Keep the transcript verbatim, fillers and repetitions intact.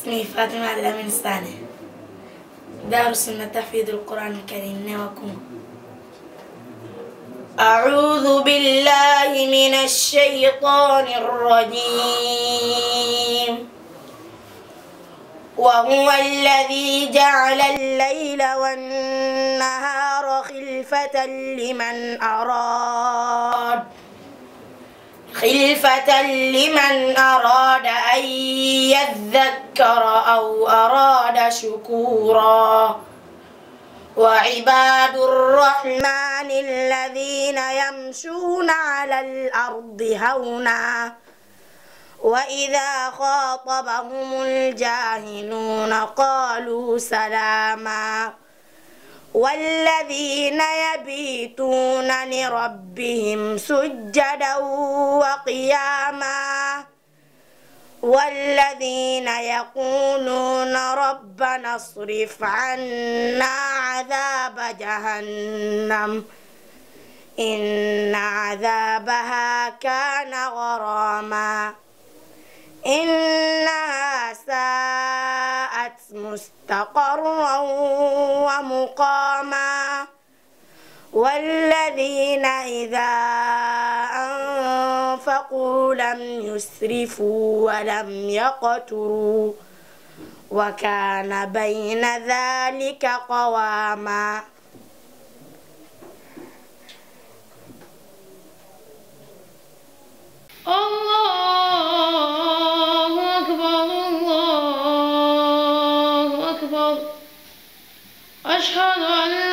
اسمي فاطمة الأمين الثاني، دارس تحفيظ القرآن الكريم نواكم. أعوذ بالله من الشيطان الرجيم. وهو الذي جعل الليل والنهار خلفة لمن أراد خلفة لمن أراد أن يذكر أو أراد شكورا. وعباد الرحمن الذين يمشون على الأرض هونا وإذا خاطبهم الجاهلون قالوا سلاما. والذين يبيتون لربهم سجدا وقياما. والذين يقولون ربنا اصرف عنا عذاب جهنم إن عذابها كان غراما إنها ساءت مستقرا ومقاما. والذين إذا أنفقوا لم يسرفوا ولم يقتروا وكان بين ذلك قواما. الله أكبر الله أكبر. أشهد أن